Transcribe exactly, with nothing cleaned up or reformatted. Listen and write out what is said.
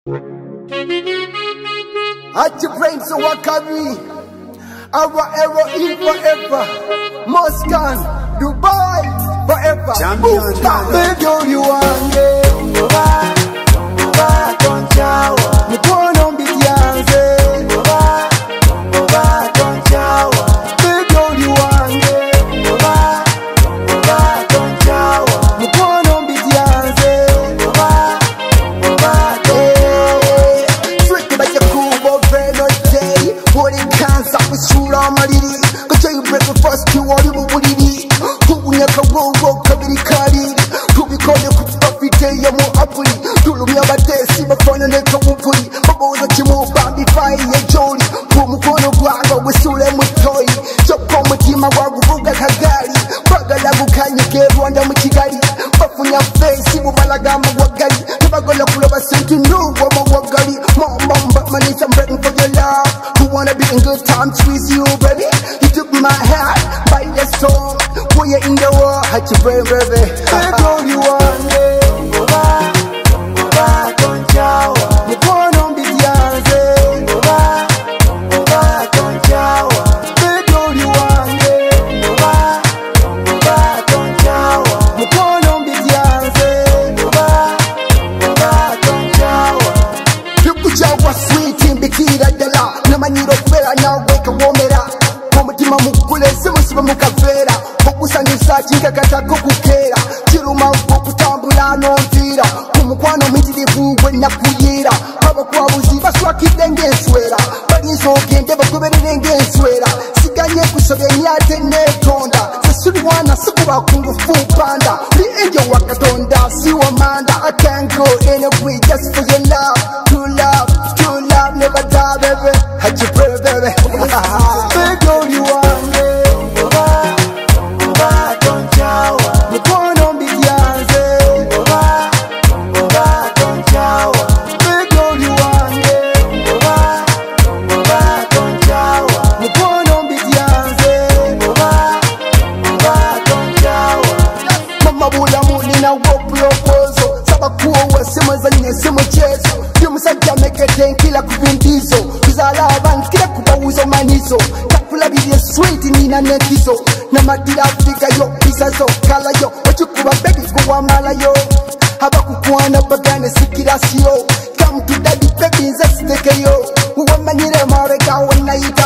At your brain so what can we? Our error in forever. Moscan, Dubai, forever. Champion, baby, all you want, yeah. First you want to believe it. Who will never go go kabiri kari. To be called a good puppy day ya mo apuri. To lumi abate si mafana ne kamupuri. Babo za chimu bambi fai ya joli. Ku mukono gwango wisule mutoi. Choko mutima wangu buga kagari. Bagala bukanye ke Rwanda mu Kigali. Bafunya face mu balaga mu wagali. Bagola kuloba sentu nuwo mu wagali. Mom mom but money I'm ready for your love. Who wanna be in good times with you baby? You took my heart by the soul. When you're in the world, had your brain, baby. That's all you want, yeah. You born on the Beyonce. That's all you want, yeah. You born on the Beyonce. You put your sweet in Bikira Dela. No man you don't feel now, wake a woman up. Mutima mukule simusiba mukavera okusanyusa kinkakatako kukera kiruma okutambula n'onfiira ku mukwano mitirivu gwe nakuyira abakwabuzi baswakidde ng'enswera balinza ogende bagoberere ng'enswera siganye kusobya ate neetonda sesulwana sikuba ku ngufu mpanda li enjo wa katonda siwa manda I can't go anywhere just for your love. True love, true love never die baby. Had you pray baby. Big all you want. Kila kubindizo kuzala abantu kila kubawuzo manizo takula bidye sweet nina nekizo na madira Afrika yo bisazo kala yo ochikuba begi kuwa mala yo haba kukwana bagane sikirasio come to daddy baby nza siteke yo uwamanyire mareka wanaita